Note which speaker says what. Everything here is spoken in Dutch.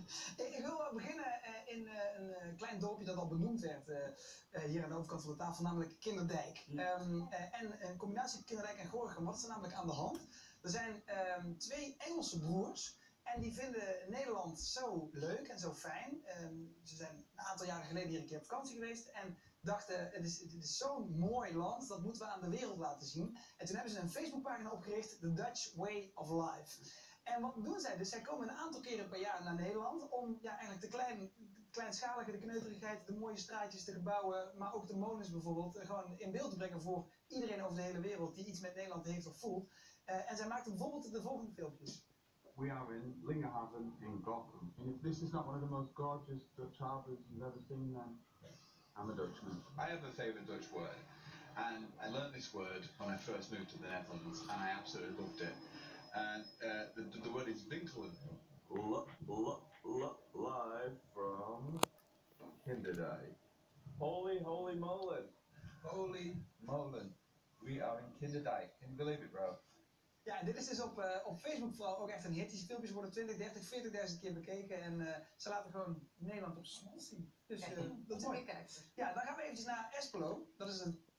Speaker 1: Ik wil beginnen in een klein dorpje dat al benoemd werd hier aan de overkant van de tafel, namelijk Kinderdijk. En een combinatie Kinderdijk en Gorinchem. Wat is er namelijk aan de hand? Er zijn twee Engelse broers en die vinden Nederland zo leuk en zo fijn. Ze zijn een aantal jaren geleden hier een keer op vakantie geweest en dachten, het is zo'n mooi land, dat moeten we aan de wereld laten zien. En toen hebben ze een Facebookpagina opgericht, The Dutch Way of Life. En wat doen zij? Dus zij komen een aantal keren per jaar naar Nederland om ja, eigenlijk de kleinschalige, de kneuterigheid, de mooie straatjes, de gebouwen, maar ook de molens bijvoorbeeld, gewoon in beeld te brengen voor iedereen over de hele wereld die iets met Nederland heeft of voelt. En zij maakten bijvoorbeeld de volgende filmpjes.
Speaker 2: We are in Lingerhaven in Gotham. And if this is not one of the most gorgeous Dutch harbours you've ever seen, then I'm a Dutchman.
Speaker 3: I have a favourite Dutch word, and I learned this word when I first moved to the Netherlands, and I absolutely loved it. And the word is winkelen.
Speaker 2: Live from Kinderdijk. Holy molen.
Speaker 4: Holy molen. We are in Kinderdijk. Can you believe it, bro?
Speaker 1: Ja, en dit is dus op Facebook vooral ook echt een hit. Die filmpjes worden 20, 30, 40.000 keer bekeken en ze laten gewoon Nederland op smol zien. Dus dat is mooi. Ja, dan gaan we eventjes naar Espelo. Dat is een